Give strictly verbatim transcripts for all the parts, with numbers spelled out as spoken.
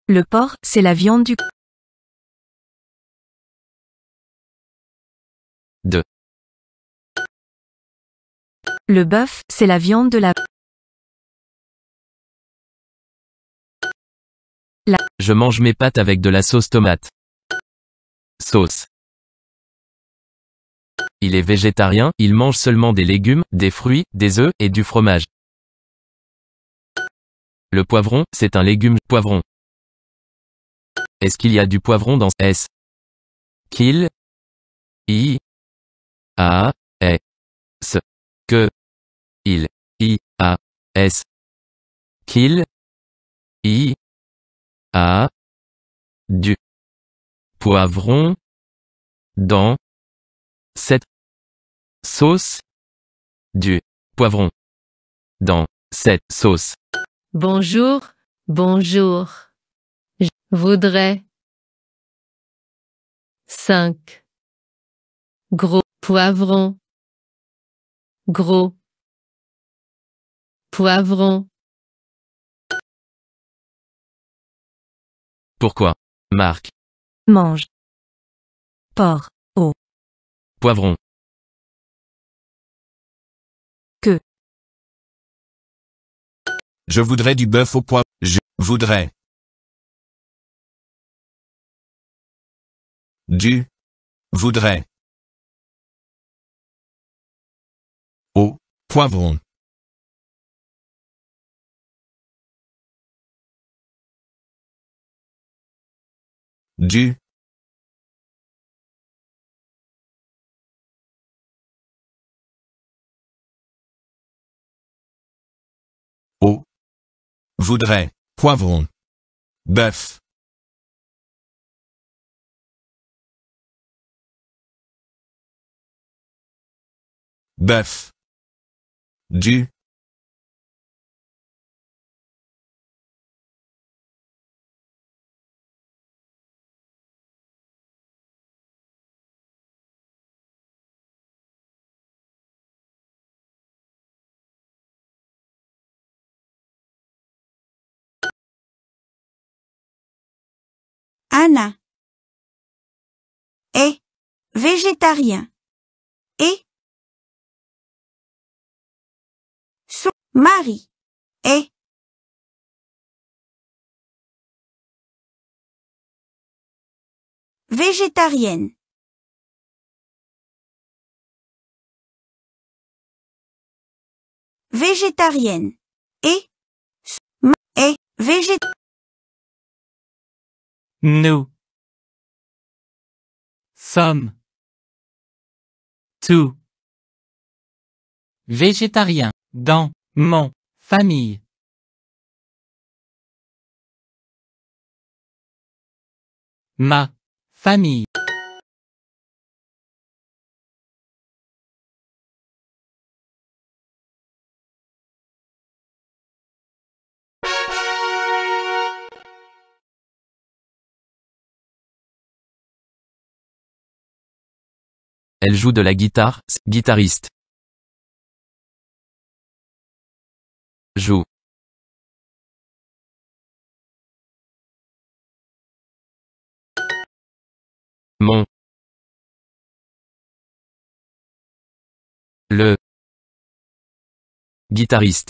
Le porc, c'est la viande du... De. Le bœuf, c'est la viande de la... La... Je mange mes pâtes avec de la sauce tomate. Sauce. Il est végétarien, il mange seulement des légumes, des fruits, des œufs, et du fromage. Le poivron, c'est un légume, poivron. Est-ce qu'il y a du poivron dans S? Qu'il y a est ce que il y a s qu'il y a du poivron dans cette sauce? Du poivron dans cette sauce. Bonjour, bonjour. Je voudrais cinq gros poivrons. Gros poivrons. Pourquoi? Marc. Mange. Porc. Au. Poivron. Que. Je voudrais du bœuf au poivre. Je voudrais. Du. Voudrais. Au poivron. Du. Au. Voudrais. Poivron. Bœuf. Bœuf. Du. Anna est végétarien et son mari est végétarienne. Végétarienne et son mari est végé... Nous sommes tous végétariens dans mon famille. Ma famille. Elle joue de la guitare, guitariste. Joue. Mon. Le. Guitariste.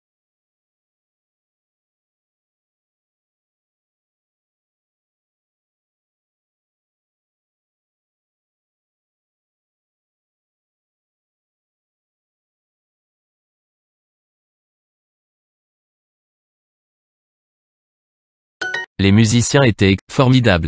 Les musiciens étaient formidables.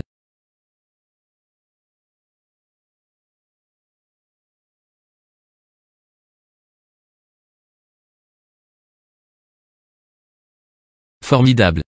Formidable.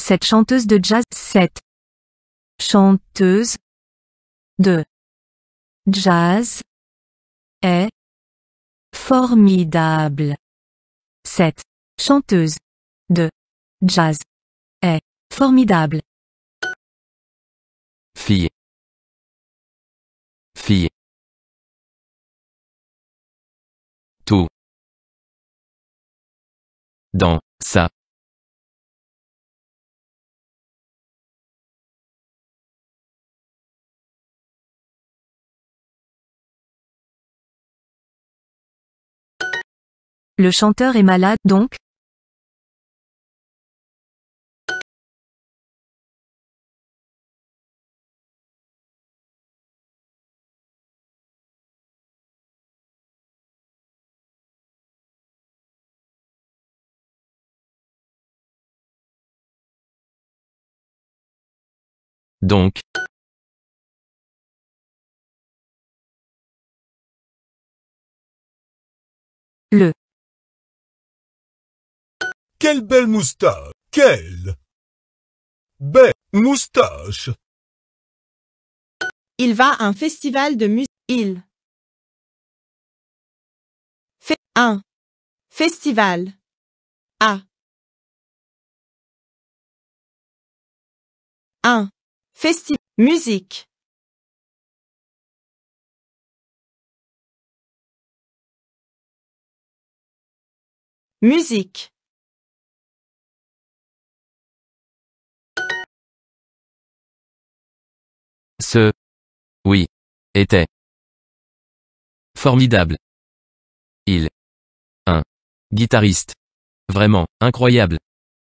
Cette chanteuse de jazz, cette chanteuse de jazz est formidable. Cette chanteuse de jazz est formidable. Fille. Fille. Tout. Dans ça. Le chanteur est malade, donc Donc. le Quelle belle moustache! Quelle belle moustache! Il va à un festival de musique. Il fait un festival à un festival musique. Musique. Ce. Oui. Était. Formidable. Il. Un. Guitariste. Vraiment, incroyable.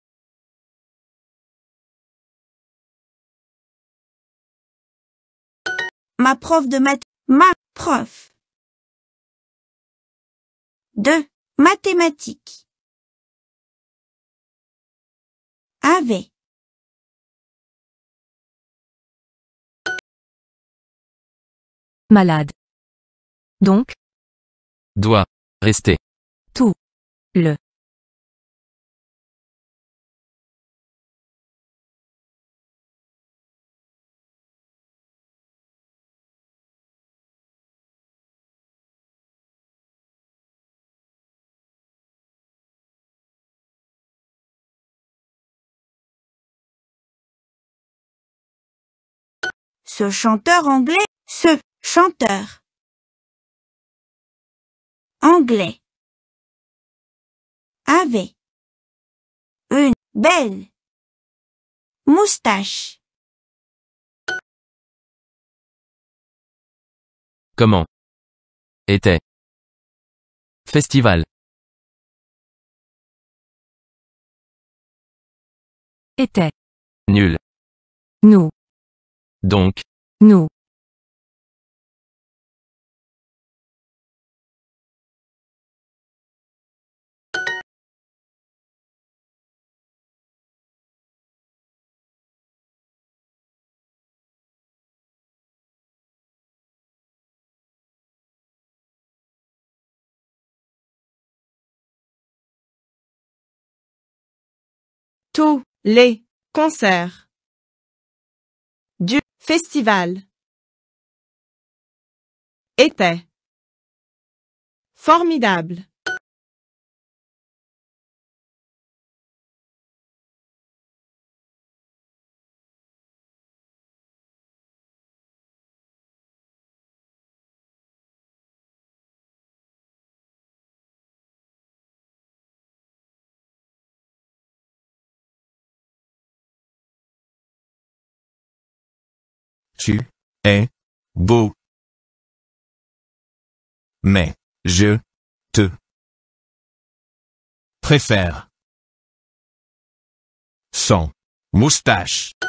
Ma prof de math. Ma prof de mathématiques avait malade. Donc, Doit. Rester. tout. Le ce chanteur anglais. Ce chanteur anglais avait une belle moustache. Comment. Était. Festival. était. Nul. Nous. Donc. Nous. Tous les concerts du festival étaient formidables. Tu es beau. Mais je te préfère sans moustache.